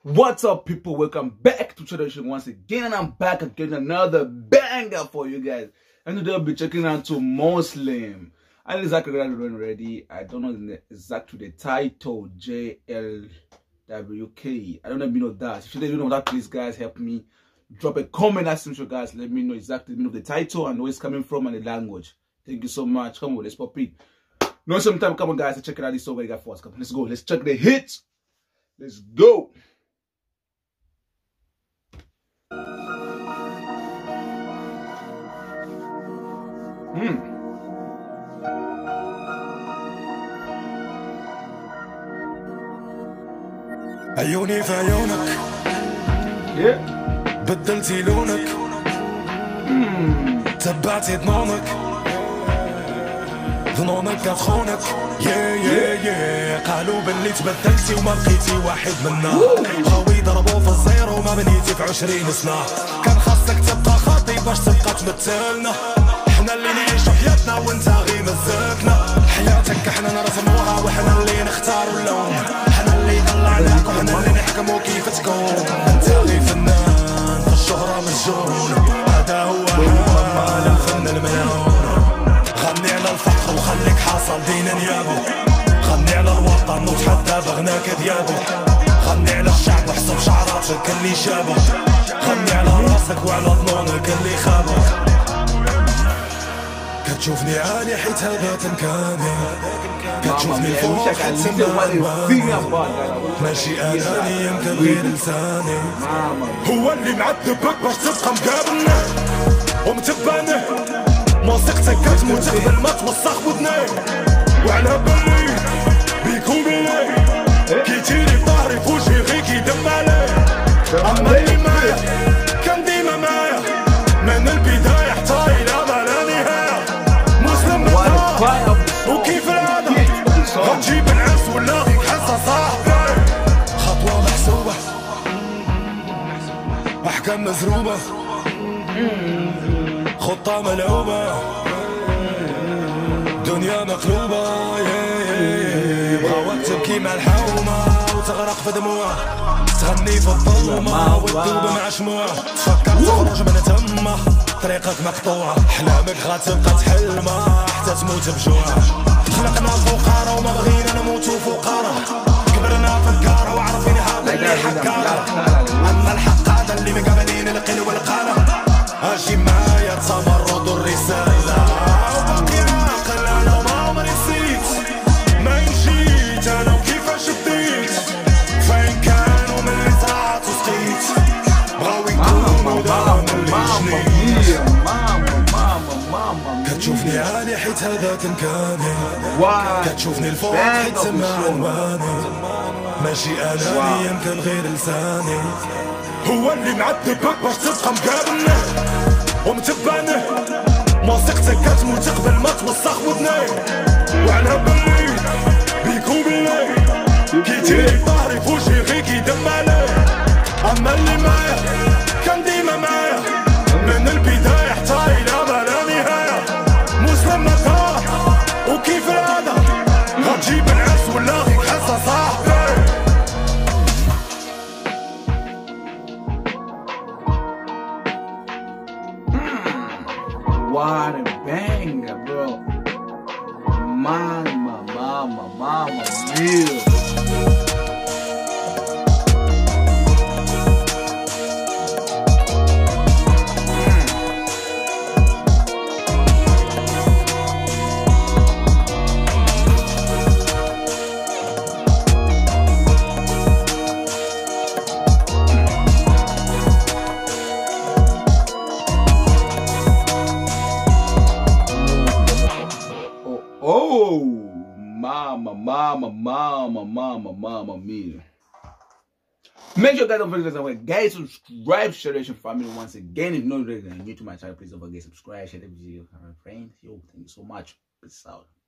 What's up, people? Welcome back to Tradition once again, and I'm back again another banger for you guys. And today I'll be checking out to Muslim. I don't exactly ready. I don't know exactly the title. JLWK. I don't even know that. If you don't know that, please guys help me. Drop a comment as soon as guys let me know exactly the meaning of the title and where it's coming from and the language. Thank you so much. Come on, let's pop it. No, sometime come on guys, let's check it out. This song we got for us. Come on, let's go. Let's check the hits. Let's go. عيوني في عيونك بدلتي لونك تبعتي ظنونك كتخونك قالوا باللي تبدلتي وما بقيتي واحد منا غاوي ضربوا في الزيرو وما بنيتي في 20 سنة كان خاصك تبقى خاطي باش تبقى تمثلنا حنا اللي نعيشو حياتنا وانت غير مزاكنا حياتك حنا نرسموها وحنا اللي نختارو اللون حنا اللي طلعناك وحنا اللي نحكمو كيف تكون انت غير فنان في الشهرة مجنون هذا هو حال الفن الملعون غني على الفقر وخليك حاصل دين نيابو غني على الوطن وتحدى بغناك ديابو غني على الشعب وحسب شعراتك اللي شابو غني على راسك وعلى ظنونك اللي خابو كتشوفني عالي حيت هذا تمكاني كتشوفني فوق حتسمعني ماشي اناني يمكن غير لساني هو اللي معذبك باش تبقى مقابلنا ومتبعني موسيقتك كتموت قبل ما توسخ ودني وعلى بالي بيك وبيني كيتيني بظهري فوجي غير كيدم علي اما اللي معايا كان ديما معايا من البداية حتى الى ما لا نهاية مسلم متاع وكيف العادة غتجيب العز ولا غيك حاسة صاحبي خطوة محسوبة احكام مزروبة خطة ملعوبة دنيا مقلوبة بغاوك تبكي مع الحومة وتغرق في دموع تغني في الظلمة وتذوب مع شموع تفكر تخرج من تمه طريقك مقطوعة أحلامك غتبقى تحلمة حتى تموت بجوع خلقنا فقارة وما بغينا نموتو فقارة كبرنا فكارة وعارفين هذا حكارة أما الحق هذا اللي مقابلين القل والقالة اجي معايا تمرد الرسالة وباقي عاقل انا ما عمري نسيت ما جيت انا وكيفاش بديت فين كانوا من اللي زرعت وسقيت بغاو يكونوا دام اللي جنيت كتشوفني عالي حيت هذا تمكاني كتشوفني الفوق حيت سما عنواني ماشي اناني يمكن غير لساني هو اللي معذبك باش تبقى مقابلنا ومتبعني موسيقتك كتموت قبل ما توسخ ودني وعلى بالي بيك وبيني كيتيني بظهري فوجي غير كيدم علي اما اللي معايا كان ديما معايا من البداية حتى الى ما لا نهاية مسلم متاع وكيف العادة غتجيب العز ولا غيك حاسة صاحبي What a banger, bro. Mama mia. Oh, mama mia. Make sure guys don't forget to guys subscribe, share Tradition family once again. If you're not new to my channel, please don't forget to subscribe, share the video with my friends. Yo, thank you so much. Peace out.